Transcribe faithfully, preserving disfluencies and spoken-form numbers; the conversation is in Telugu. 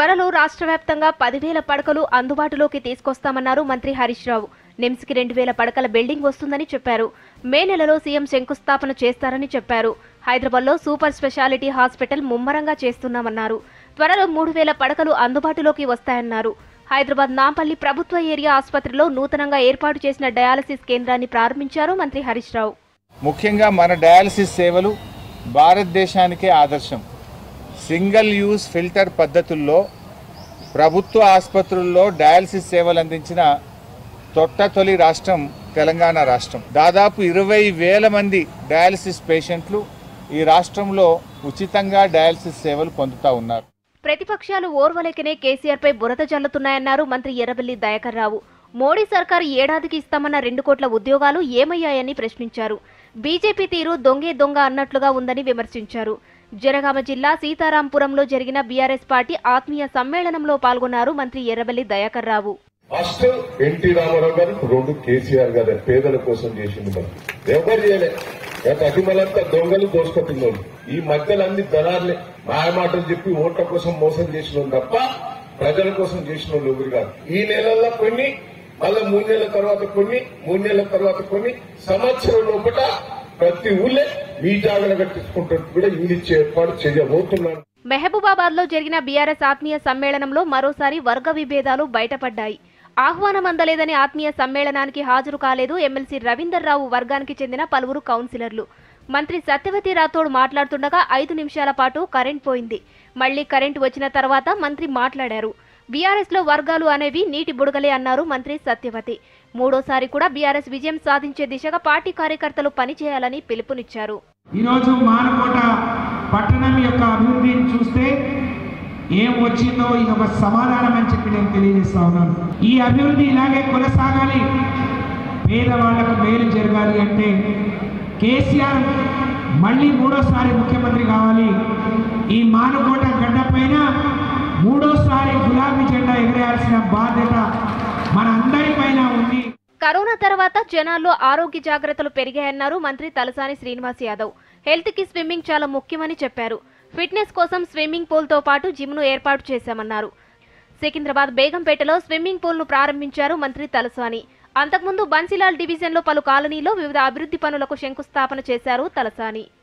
త్వరలో రాష్ట్ర వ్యాప్తంగా పదివేల పడకలు అందుబాటులోకి తీసుకొస్తామన్నారు మంత్రి హరీష్ రావు. నిమ్స్కి రెండు వేల పడకల బిల్డింగ్ వస్తుందని చెప్పారు. మే నెలలో సీఎం శంకుస్థాపన చేస్తారని చెప్పారు. హైదరాబాద్లో సూపర్ స్పెషాలిటీ హాస్పిటల్ ముమ్మరంగా చేస్తున్నామన్నారు. త్వరలో మూడు వేల పడకలు అందుబాటులోకి వస్తాయన్నారు. హైదరాబాద్ నాంపల్లి ప్రభుత్వ ఏరియా ఆసుపత్రిలో నూతనంగా ఏర్పాటు చేసిన డయాలసిస్ కేంద్రాన్ని ప్రారంభించారు మంత్రి హరీష్ రావు. ముఖ్యంగా మన డయాలసిస్ సేవలు భారతదేశానికే ఆదర్శం. సింగిల్ యూజ్ ఫిల్టర్ పద్ధతుల్లో ప్రభుత్వ ఆసుపత్రుల్లో డయాలసిస్ సేవలు అందించిన తొట్టతొలి రాష్ట్రం తెలంగాణ రాష్ట్రం. దాదాపు ఇరవై వేల మంది డయాలసిస్ పేషెంట్లు ఈ రాష్ట్రంలో ఉచితంగా డయాలసిస్ సేవలు పొందుతూ ఉన్నారు. ప్రతిపక్షాలు ఓర్వలేకనే కేసీఆర్ పై బురద జల్లుతున్నాయన్నారు మంత్రి ఎర్రబెల్లి దయాకర్ రావు. మోడీ సర్కారు ఏడాదికి ఇస్తామన్న రెండు కోట్ల ఉద్యోగాలు ఏమయ్యాయని ప్రశ్నించారు. బీజేపీ తీరు దొంగే దొంగ అన్నట్లుగా ఉందని విమర్శించారు. జనగామ జిల్లా సీతారాంపురంలో జరిగిన బీఆర్ఎస్ పార్టీ ఆత్మీయ సమ్మేళనంలో పాల్గొన్నారు మంత్రి ఎర్రబెల్లి దయాకర్ రావు. ఫస్ట్ ఎన్టీ రామారావు గారు, రెండు కేసీఆర్ గారు పేదల కోసం చేసింది. మరి ఎవరు చేయలేదు. అతిమలంతా దొంగలు దోసుకొట్టింది. ఈ మధ్యలో అన్ని దళాలే మాయమాటలు చెప్పి ఓట్ల కోసం మోసం చేసిన తప్ప ప్రజల కోసం చేసిన వాళ్ళు ఎవరు కాదు. ఈ నెలల్లో కొన్ని, మళ్ళీ మూడు నెలల తర్వాత కొన్ని, మూడు నెలల తర్వాత కొన్ని, సంవత్సరం లోపల ప్రతి ఊళ్ళే మీ జాగ్రత్త కట్టించుకుంటూ కూడా ఇంగ్లీష్ ఏర్పాటు చేయబోతున్నారు. మహబూబాబాద్ లో జరిగిన బీఆర్ఎస్ ఆత్మీయ సమ్మేళనంలో మరోసారి వర్గ విభేదాలు బయటపడ్డాయి. ఆహ్వానం అందలేదని ఆత్మీయ సమ్మేళనానికి హాజరు కాలేదు ఎమ్మెల్సీ రవీందర్ రావు వర్గానికి చెందిన పలువురు కౌన్సిలర్లు. మంత్రి సత్యవతి రాథోడ్ మాట్లాడుతుండగా ఐదు నిమిషాల పాటు కరెంట్ పోయింది. మళ్లీ కరెంటు వచ్చిన తర్వాత మంత్రి మాట్లాడారు. బీఆర్ఎస్ లో వర్గాలు అనేవి నీటి బుడగలే అన్నారు మంత్రి సత్యవతి. మూడోసారి కూడా బీఆర్ఎస్ విజయం సాధించే దిశగా పార్టీ కార్యకర్తలు పనిచేయాలని పిలుపునిచ్చారు. ఈరోజు మానకోట పట్టణం యొక్క అభివృద్ధిని చూస్తే ఏం వచ్చిందో ఇది ఒక సమాధానం అని చెప్పి నేను తెలియజేస్తా ఉన్నాను. ఈ అభివృద్ధి ఇలాగే కొనసాగాలి, పేదవాళ్లకు మేలు జరగాలి అంటే కేసీఆర్ మళ్ళీ మూడోసారి ముఖ్యమంత్రి కావాలి. ఈ మానుకోట గడ్డ పైన మూడోసారి గులాబీ జెండా ఎగరేయాల్సిన బాధ్యత మన అందరిపైన ఉంది. కరోనా తర్వాత జనాల్లో ఆరోగ్య జాగ్రత్తలు పెరిగాయన్నారు మంత్రి తలసాని శ్రీనివాస్ యాదవ్. హెల్త్ కి స్విమ్మింగ్ చాలా ముఖ్యమని చెప్పారు. ఫిట్నెస్ కోసం స్విమ్మింగ్ పూల్ తో పాటు జిమ్ ను ఏర్పాటు చేశామన్నారు. సికింద్రాబాద్ బేగంపేటలో స్విమ్మింగ్ పూల్ ను ప్రారంభించారు మంత్రి తలసాని. అంతకుముందు బన్సీలాల్ డివిజన్ లో పలు కాలనీలో వివిధ అభివృద్ధి పనులకు శంకుస్థాపన చేశారు తలసాని.